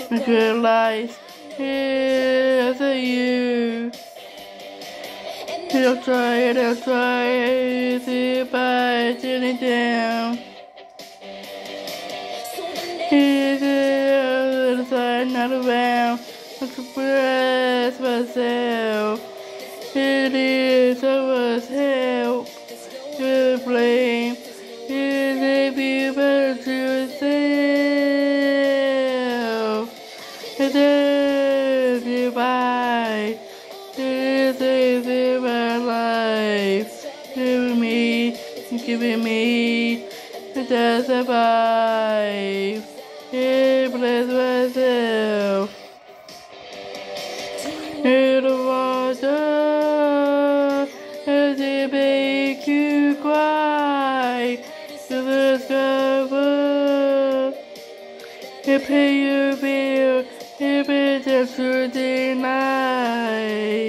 good life. Here's to you. He'll try to bite Jenny down. He's the other side, not around. I express myself. It is someone's help to blame. Is if you better to yourself. It is you by. It is in my life. Giving me to survive. It bless myself. In the water, as it make you cry, to discover, it pay your bill, it be just to deny.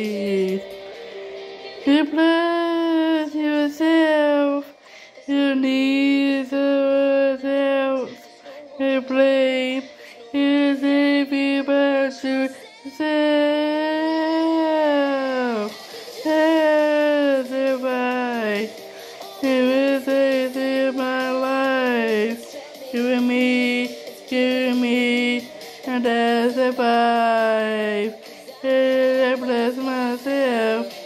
You bless yourself, you need someone else, you blame, is if you but to yourself. Testify, it is in my life, giving me, and I survive. I bless myself.